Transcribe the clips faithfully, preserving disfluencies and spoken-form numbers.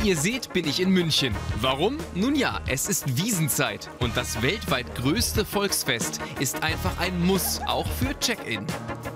ihr seht, bin ich in München. Warum? Nun ja, es ist Wiesnzeit und das weltweit größte Volksfest ist einfach ein Muss, auch für Check-in.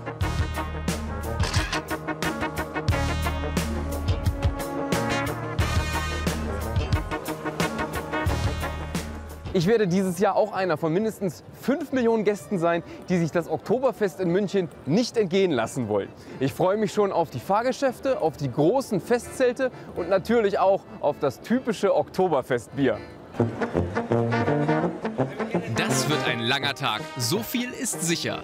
Ich werde dieses Jahr auch einer von mindestens fünf Millionen Gästen sein, die sich das Oktoberfest in München nicht entgehen lassen wollen. Ich freue mich schon auf die Fahrgeschäfte, auf die großen Festzelte und natürlich auch auf das typische Oktoberfestbier. Das wird ein langer Tag, so viel ist sicher.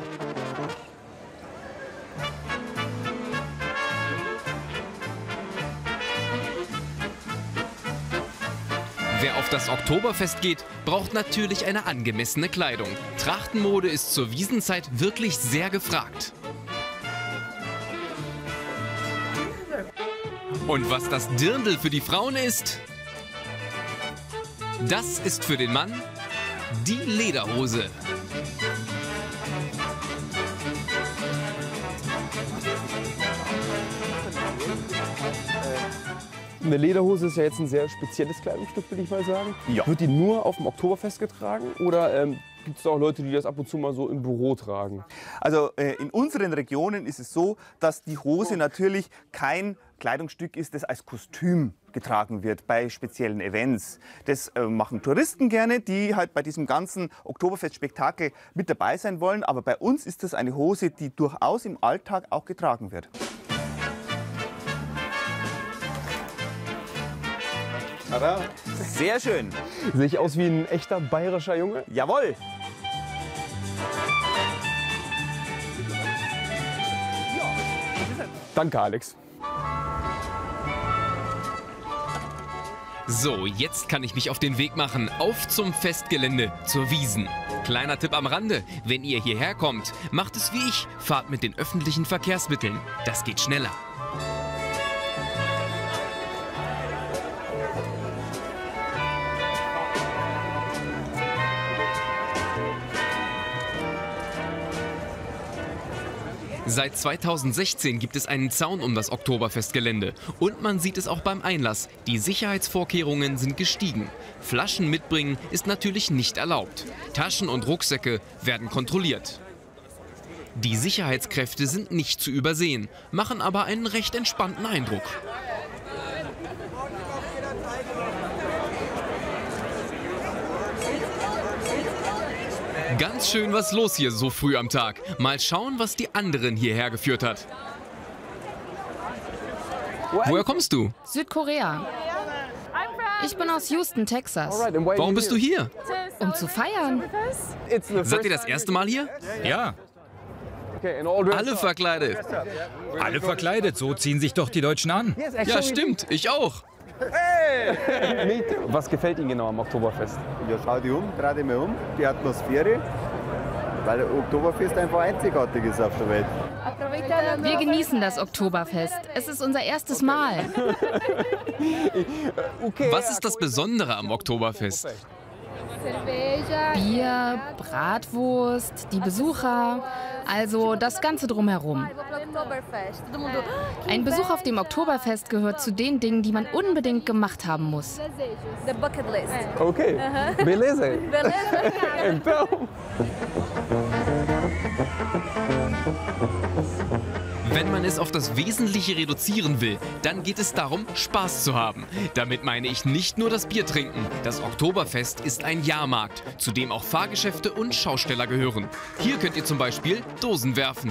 Wer auf das Oktoberfest geht, braucht natürlich eine angemessene Kleidung. Trachtenmode ist zur Wiesnzeit wirklich sehr gefragt. Und was das Dirndl für die Frauen ist, das ist für den Mann die Lederhose. Eine Lederhose ist ja jetzt ein sehr spezielles Kleidungsstück, würde ich mal sagen. Ja. Wird die nur auf dem Oktoberfest getragen oder ähm, gibt es auch Leute, die das ab und zu mal so im Büro tragen? Also äh, in unseren Regionen ist es so, dass die Hose natürlich kein Kleidungsstück ist, das als Kostüm getragen wird bei speziellen Events. Das äh, machen Touristen gerne, die halt bei diesem ganzen Oktoberfest-Spektakel mit dabei sein wollen. Aber bei uns ist das eine Hose, die durchaus im Alltag auch getragen wird. Sehr schön. Sehe ich aus wie ein echter bayerischer Junge? Jawohl. Danke, Alex. So, jetzt kann ich mich auf den Weg machen, auf zum Festgelände, zur Wiesn. Kleiner Tipp am Rande, wenn ihr hierher kommt, macht es wie ich, fahrt mit den öffentlichen Verkehrsmitteln. Das geht schneller. Seit zweitausendsechzehn gibt es einen Zaun um das Oktoberfestgelände. Und man sieht es auch beim Einlass. Die Sicherheitsvorkehrungen sind gestiegen. Flaschen mitbringen ist natürlich nicht erlaubt. Taschen und Rucksäcke werden kontrolliert. Die Sicherheitskräfte sind nicht zu übersehen, machen aber einen recht entspannten Eindruck. Ganz schön was los hier so früh am Tag. Mal schauen, was die anderen hierher geführt hat. Woher kommst du? Südkorea. Ich bin aus Houston, Texas. Warum bist du hier? Um zu feiern. Seid ihr das erste Mal hier? Ja, Alle verkleidet. alle verkleidet, so ziehen sich doch die Deutschen an. Ja, stimmt. Ich auch. Was gefällt Ihnen genau am Oktoberfest? Ja, schau dich um, dreh dich mal um, die Atmosphäre, weil der Oktoberfest einfach einzigartig ist auf der Welt. Wir genießen das Oktoberfest. Es ist unser erstes Mal. Was ist das Besondere am Oktoberfest? Bier, Bratwurst, die Besucher, also das Ganze drumherum. Ein Besuch auf dem Oktoberfest gehört zu den Dingen, die man unbedingt gemacht haben muss. Okay, beleza. Então. Wenn man es auf das Wesentliche reduzieren will, dann geht es darum, Spaß zu haben. Damit meine ich nicht nur das Bier trinken. Das Oktoberfest ist ein Jahrmarkt, zu dem auch Fahrgeschäfte und Schausteller gehören. Hier könnt ihr zum Beispiel Dosen werfen.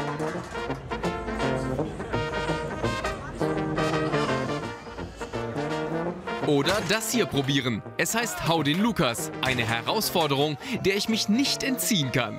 Oder das hier probieren. Es heißt Hau den Lukas. Eine Herausforderung, der ich mich nicht entziehen kann.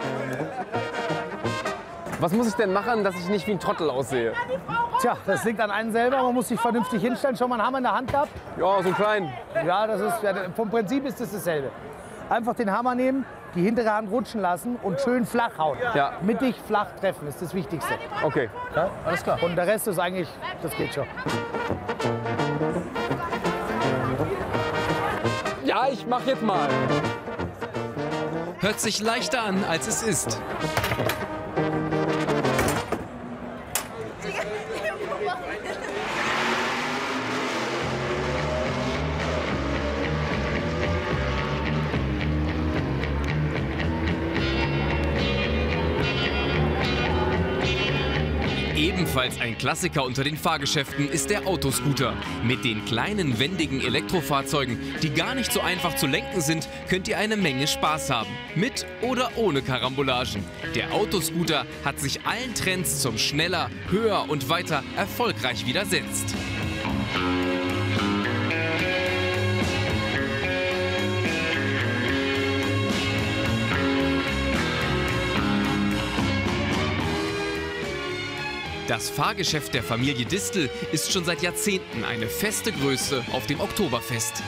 Was muss ich denn machen, dass ich nicht wie ein Trottel aussehe? Tja, das liegt an einem selber. Man muss sich vernünftig hinstellen. Schon mal einen Hammer in der Hand gehabt? Ja, so einen kleinen. Ja, das ist, ja, vom Prinzip ist das dasselbe. Einfach den Hammer nehmen, die hintere Hand rutschen lassen und schön flach hauen. Ja. Mittig flach treffen ist das Wichtigste. Okay. Ja, alles klar. Und der Rest ist eigentlich, das geht schon. Ja, ich mach jetzt mal. Hört sich leichter an, als es ist. Ebenfalls ein Klassiker unter den Fahrgeschäften ist der Autoscooter. Mit den kleinen, wendigen Elektrofahrzeugen, die gar nicht so einfach zu lenken sind, könnt ihr eine Menge Spaß haben. Mit oder ohne Karambolagen. Der Autoscooter hat sich allen Trends zum schneller, höher und weiter erfolgreich widersetzt. Das Fahrgeschäft der Familie Distel ist schon seit Jahrzehnten eine feste Größe auf dem Oktoberfest.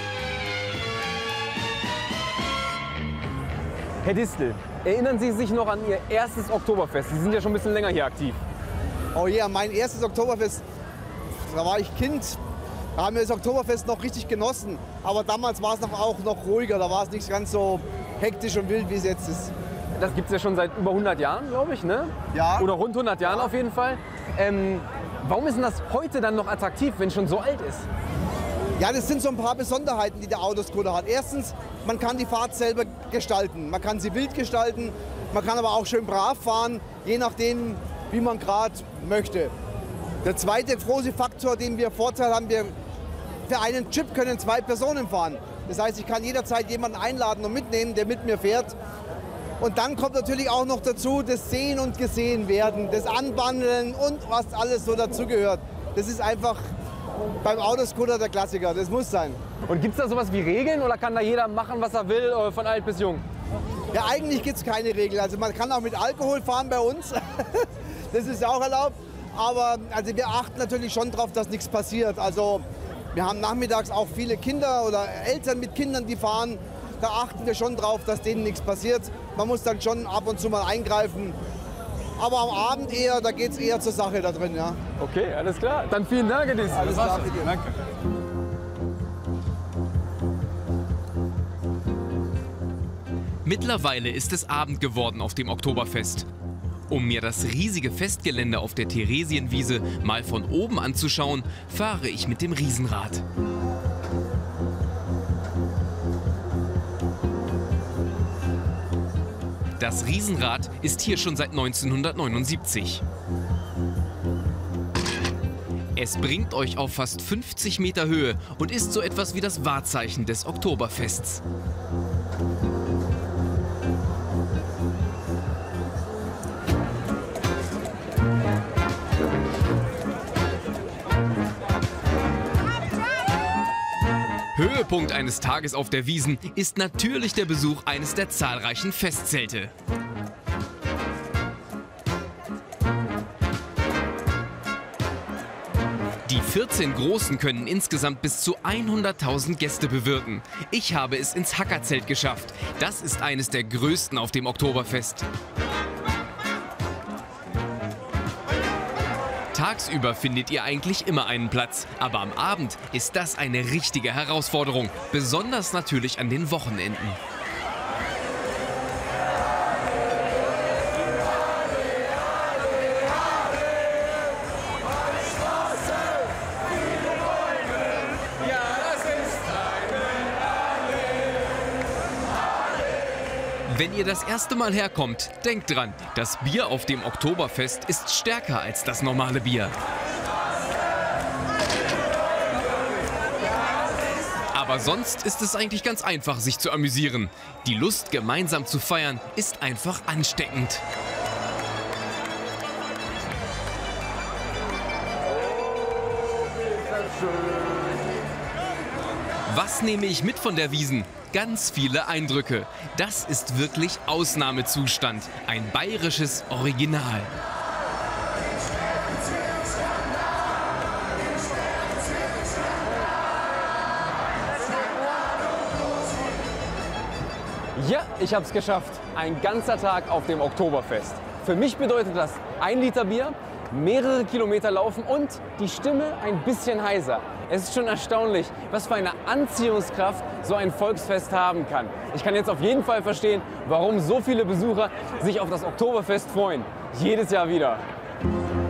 Herr Distel, erinnern Sie sich noch an Ihr erstes Oktoberfest? Sie sind ja schon ein bisschen länger hier aktiv. Oh ja, mein erstes Oktoberfest, da war ich Kind. Da haben wir das Oktoberfest noch richtig genossen. Aber damals war es noch, auch noch ruhiger, da war es nicht ganz so hektisch und wild, wie es jetzt ist. Das gibt es ja schon seit über hundert Jahren, glaube ich, ne? Ja. Oder rund hundert Jahren auf jeden Fall. Ähm, warum ist denn das heute dann noch attraktiv, wenn es schon so alt ist? Ja, das sind so ein paar Besonderheiten, die der Autoscooter hat. Erstens, man kann die Fahrt selber gestalten. Man kann sie wild gestalten, man kann aber auch schön brav fahren, je nachdem, wie man gerade möchte. Der zweite große Faktor, den wir Vorteil haben, wir für einen Chip können zwei Personen fahren. Das heißt, ich kann jederzeit jemanden einladen und mitnehmen, der mit mir fährt. Und dann kommt natürlich auch noch dazu das Sehen und Gesehen werden, das Anbandeln und was alles so dazugehört. Das ist einfach beim Autoscooter der Klassiker, das muss sein. Und gibt es da sowas wie Regeln oder kann da jeder machen, was er will, von alt bis jung? Ja, eigentlich gibt es keine Regeln. Also man kann auch mit Alkohol fahren bei uns, das ist auch erlaubt. Aber also wir achten natürlich schon darauf, dass nichts passiert. Also wir haben nachmittags auch viele Kinder oder Eltern mit Kindern, die fahren. Da achten wir schon drauf, dass denen nichts passiert. Man muss dann schon ab und zu mal eingreifen. Aber am Abend eher, da geht es eher zur Sache da drin, ja. Okay, alles klar. Dann vielen Dank, Herr Distel. Alles klar, bitte. Danke. Mittlerweile ist es Abend geworden auf dem Oktoberfest. Um mir das riesige Festgelände auf der Theresienwiese mal von oben anzuschauen, fahre ich mit dem Riesenrad. Das Riesenrad ist hier schon seit neunzehnhundertneunundsiebzig. Es bringt euch auf fast fünfzig Meter Höhe und ist so etwas wie das Wahrzeichen des Oktoberfests. Höhepunkt eines Tages auf der Wiesn ist natürlich der Besuch eines der zahlreichen Festzelte. Die vierzehn großen können insgesamt bis zu hunderttausend Gäste bewirten. Ich habe es ins Hackerzelt geschafft. Das ist eines der größten auf dem Oktoberfest. Tagsüber findet ihr eigentlich immer einen Platz, aber am Abend ist das eine richtige Herausforderung, besonders natürlich an den Wochenenden. Wenn ihr das erste Mal herkommt, denkt dran, das Bier auf dem Oktoberfest ist stärker als das normale Bier. Aber sonst ist es eigentlich ganz einfach, sich zu amüsieren. Die Lust, gemeinsam zu feiern, ist einfach ansteckend. Was nehme ich mit von der Wiesn? Ganz viele Eindrücke. Das ist wirklich Ausnahmezustand. Ein bayerisches Original. Ja, ich habe es geschafft. Ein ganzer Tag auf dem Oktoberfest. Für mich bedeutet das ein Liter Bier, mehrere Kilometer laufen und die Stimme ein bisschen heiser. Es ist schon erstaunlich, was für eine Anziehungskraft so ein Volksfest haben kann. Ich kann jetzt auf jeden Fall verstehen, warum so viele Besucher sich auf das Oktoberfest freuen. Jedes Jahr wieder.